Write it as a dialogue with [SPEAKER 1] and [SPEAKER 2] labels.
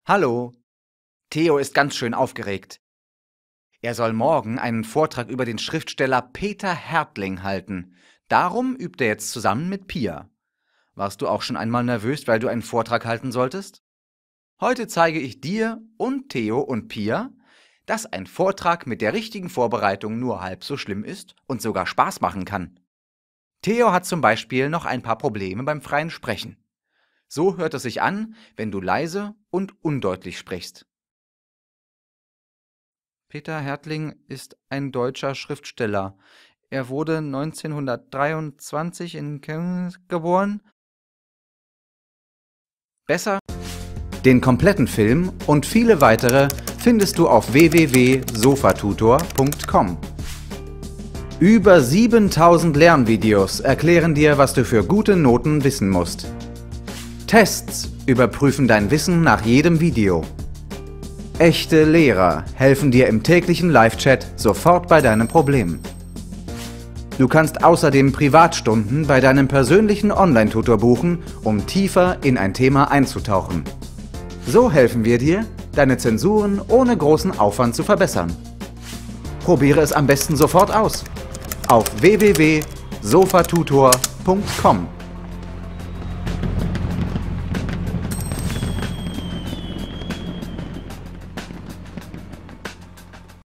[SPEAKER 1] Hallo, Theo ist ganz schön aufgeregt. Er soll morgen einen Vortrag über den Schriftsteller Peter Härtling halten. Darum übt er jetzt zusammen mit Pia. Warst du auch schon einmal nervös, weil du einen Vortrag halten solltest? Heute zeige ich dir und Theo und Pia, dass ein Vortrag mit der richtigen Vorbereitung nur halb so schlimm ist und sogar Spaß machen kann. Theo hat zum Beispiel noch ein paar Probleme beim freien Sprechen. So hört es sich an, wenn du leise und undeutlich sprichst. Peter Härtling ist ein deutscher Schriftsteller. Er wurde 1923 in Chemnitz geboren. Besser? Den kompletten Film und viele weitere findest du auf www.sofatutor.com. Über 7000 Lernvideos erklären dir, was du für gute Noten wissen musst. Tests überprüfen dein Wissen nach jedem Video. Echte Lehrer helfen dir im täglichen Live-Chat sofort bei deinem Problem. Du kannst außerdem Privatstunden bei deinem persönlichen Online-Tutor buchen, um tiefer in ein Thema einzutauchen. So helfen wir dir, deine Zensuren ohne großen Aufwand zu verbessern. Probiere es am besten sofort aus. Auf www.sofatutor.com